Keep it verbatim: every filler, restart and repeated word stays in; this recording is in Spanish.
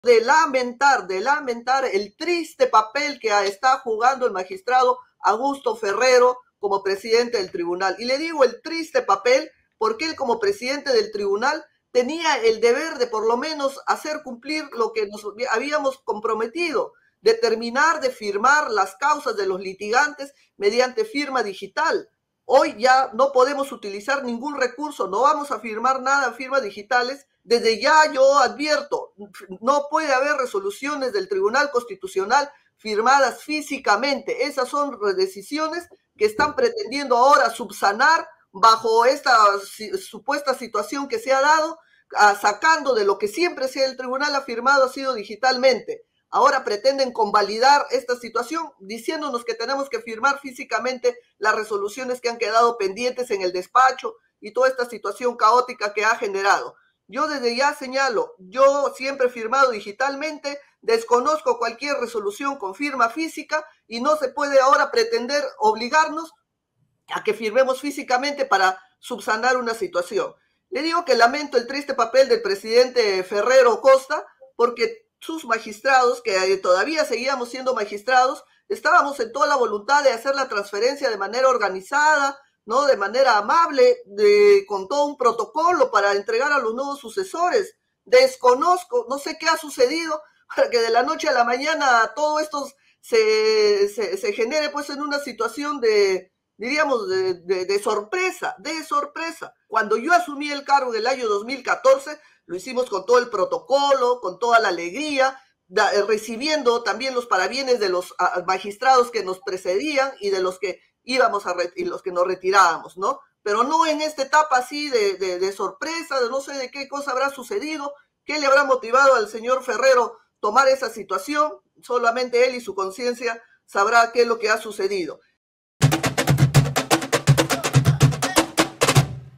de lamentar, de lamentar el triste papel que está jugando el magistrado Augusto Ferrero como presidente del tribunal. Y le digo el triste papel porque él como presidente del tribunal tenía el deber de por lo menos hacer cumplir lo que nos habíamos comprometido, de terminar de firmar las causas de los litigantes mediante firma digital. Hoy ya no podemos utilizar ningún recurso, no vamos a firmar nada en firmas digitales. Desde ya yo advierto, no puede haber resoluciones del Tribunal Constitucional firmadas físicamente. Esas son decisiones que están pretendiendo ahora subsanar bajo esta supuesta situación que se ha dado, sacando de lo que siempre sea el tribunal ha firmado, ha sido digitalmente. Ahora pretenden convalidar esta situación diciéndonos que tenemos que firmar físicamente las resoluciones que han quedado pendientes en el despacho y toda esta situación caótica que ha generado. Yo desde ya señalo, yo siempre he firmado digitalmente, desconozco cualquier resolución con firma física y no se puede ahora pretender obligarnos a que firmemos físicamente para subsanar una situación. Le digo que lamento el triste papel del presidente Ferrero Costa porque sus magistrados, que todavía seguíamos siendo magistrados, estábamos en toda la voluntad de hacer la transferencia de manera organizada, ¿no? De manera amable, de, con todo un protocolo para entregar a los nuevos sucesores. Desconozco, no sé qué ha sucedido para que de la noche a la mañana todo esto se, se, se genere pues en una situación de, diríamos, de, de, de sorpresa, de sorpresa. Cuando yo asumí el cargo en el año dos mil catorce, lo hicimos con todo el protocolo, con toda la alegría, da, recibiendo también los parabienes de los a, magistrados que nos precedían y de los que íbamos a y los que nos retirábamos, ¿no? Pero no en esta etapa así de, de, de sorpresa, de no sé de qué cosa habrá sucedido, qué le habrá motivado al señor Ferrero tomar esa situación, solamente él y su conciencia sabrá qué es lo que ha sucedido.